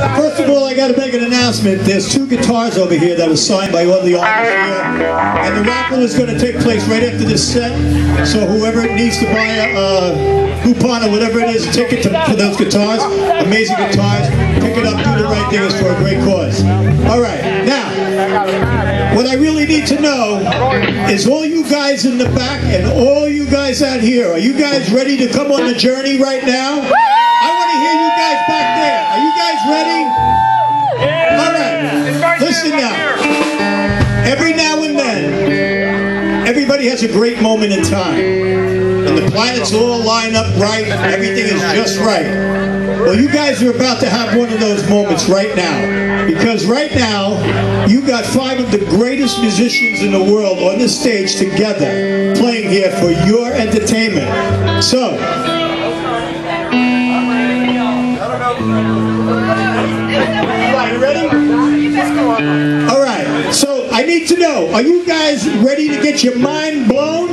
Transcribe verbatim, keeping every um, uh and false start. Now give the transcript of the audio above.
First of all, I got to make an announcement. There's two guitars over here that are signed by all the artists here, and the raffle is going to take place right after this set. So whoever needs to buy a uh, coupon or whatever it is, a ticket to, for those guitars, amazing guitars, pick it up, do the right thing. It's for a great cause. All right, now, what I really need to know is all you guys in the back and all you guys out here, are you guys ready to come on the journey right now? I want to hear you guys back there. Are you guys ready? All right, listen now. Every now and then, everybody has a great moment in time. And the planets all line up right, everything is just right. Well, you guys are about to have one of those moments right now. Because right now, you got five of the greatest musicians in the world on the stage together, playing here for your entertainment. So, you ready? All right, so I need to know, are you guys ready to get your mind blown?